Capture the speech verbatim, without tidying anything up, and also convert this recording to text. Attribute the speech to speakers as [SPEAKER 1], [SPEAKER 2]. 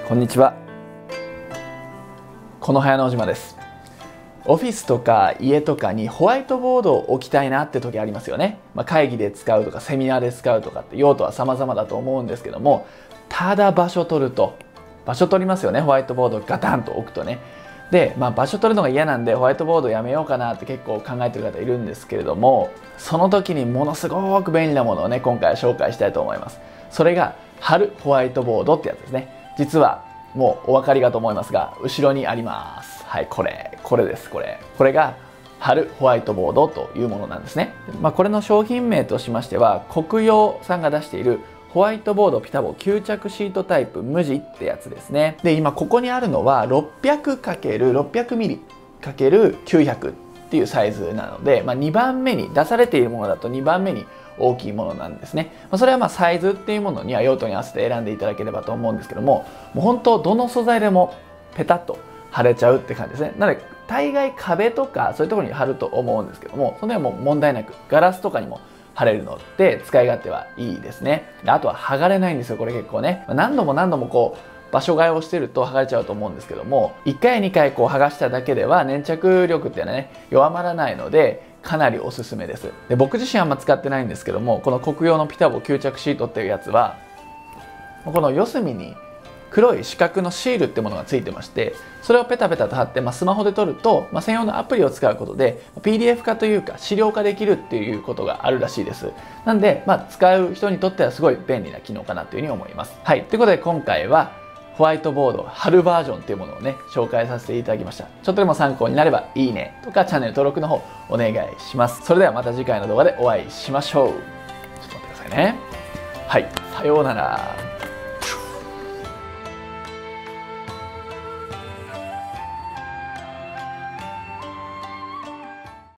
[SPEAKER 1] こんにちは。この早野島です。オフィスとか家とかにホワイトボードを置きたいなって時ありますよね。まあ、会議で使うとかセミナーで使うとかって用途は様々だと思うんですけども、ただ場所取ると場所取りますよね。ホワイトボードをガタンと置くとね。で、まあ、場所取るのが嫌なんでホワイトボードやめようかなって結構考えてる方いるんですけれども、その時にものすごく便利なものをね今回は紹介したいと思います。それが貼るホワイトボードってやつですね。実はもうお分かりかと思いますが、後ろにあります。はい、これこれですこれこれが貼るホワイトボードというものなんですね。まあ、これの商品名としましては、国用さんが出しているホワイトボードピタボ吸着シートタイプ無地ってやつですね。で、今ここにあるのは ろっぴゃくかけるろっぴゃくミリかけるきゅうひゃく っていうサイズなので、まあ、にばんめに出されているものだとにばんめに大きいものなんですね。まあ、それはまあサイズっていうものには用途に合わせて選んでいただければと思うんですけども、もう本当どの素材でもペタッと貼れちゃうって感じですね。なので大概壁とかそういうところに貼ると思うんですけども、それはもう問題なくガラスとかにも貼れるので使い勝手はいいですね。あとは剥がれないんですよ、これ結構ね。何度も何度もこう場所替えをしてると剥がれちゃうと思うんですけども、いっかいにかいこう剥がしただけでは粘着力っていうのはね弱まらないので、かなりおすすめです。で、僕自身あんま使ってないんですけども、この国用のピタボ吸着シートっていうやつはこの四隅に黒い四角のシールってものがついてまして、それをペタペタと貼って、まあ、スマホで撮ると、まあ、専用のアプリを使うことで ピーディーエフ 化というか資料化できるっていうことがあるらしいです。なんで、まあ、使う人にとってはすごい便利な機能かなというふうに思います。はい、ということで今回はホワイトボード貼るバージョンっていうものをね紹介させていただきました。ちょっとでも参考になればいいねとかチャンネル登録の方お願いします。それではまた次回の動画でお会いしましょう。ちょっと待ってくださいね。はい、さようなら。